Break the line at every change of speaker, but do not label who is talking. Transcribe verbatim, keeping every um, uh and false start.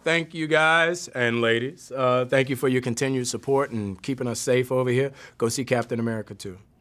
thank you guys and ladies. Uh, thank you for your continued support and keeping us safe over here. Go see Captain America two.